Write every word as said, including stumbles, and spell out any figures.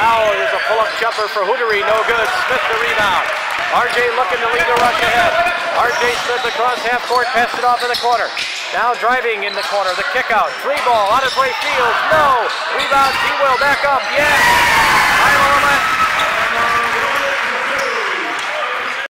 Now there's a pull-up jumper for Hootery, no good. Smith the rebound. R J looking to lead the rush ahead. R J Smith across half court, passed it off in the corner. Now driving in the corner, the kick out. Three ball, on its way, Fields, no. Rebound, T. Will back up, yes.